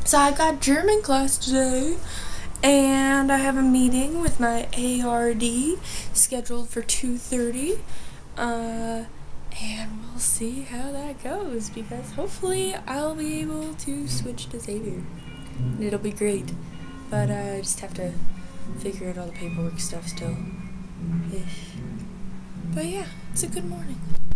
So I got German class today, and I have a meeting with my ARD scheduled for 2:30. And we'll see how that goes, because hopefully I'll be able to switch to Xavier. And it'll be great. But I just have to figure out all the paperwork stuff still. Ish. But yeah, it's a good morning.